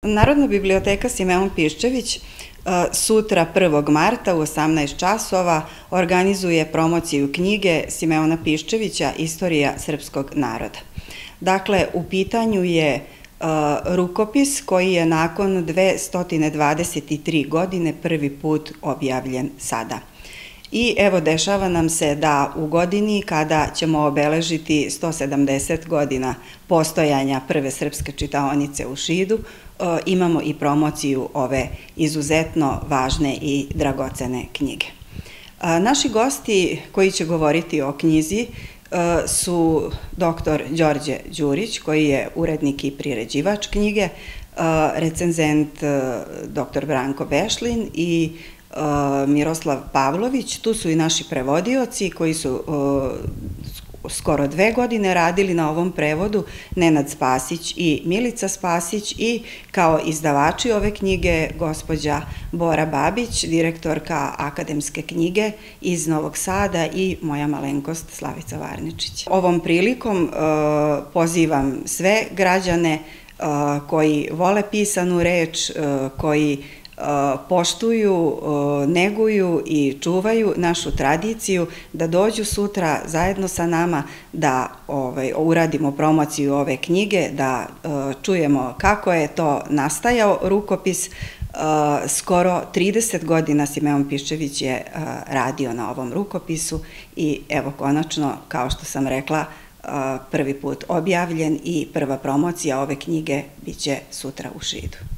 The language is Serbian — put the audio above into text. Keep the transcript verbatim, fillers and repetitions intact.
Narodna biblioteka Simeon Piščević sutra prvog marta u osamnaest časova organizuje promociju knjige Simeona Piščevića Istorija srpskog naroda. Dakle, u pitanju je rukopis koji je nakon dvesta dvadeset tri godine prvi put objavljen sada. I evo, dešava nam se da u godini kada ćemo obeležiti sto sedamdeset godina postojanja prve srpske čitaonice u Šidu, imamo i promociju ove izuzetno važne i dragocene knjige. Naši gosti koji će govoriti o knjizi su doktor Đorđe Đurić, koji je urednik i priređivač knjige, recenzent doktor Branko Bešlin i Miroslav Pavlović. Tu su i naši prevodioci koji su skoro dve godine radili na ovom prevodu, Nenad Spasić i Milica Spasić, i kao izdavači ove knjige gospođa Bora Babić, direktorka Akademske knjige iz Novog Sada, i moja malenkost Slavica Varničić. Ovom prilikom pozivam sve građane koji vole pisanu reč, koji poštuju, neguju i čuvaju našu tradiciju, da dođu sutra zajedno sa nama da uradimo promociju ove knjige, da čujemo kako je to nastajao rukopis. Skoro trideset godina Simeon Piščević je radio na ovom rukopisu i evo, konačno, kao što sam rekla, prvi put objavljen i prva promocija ove knjige biće sutra u Šidu.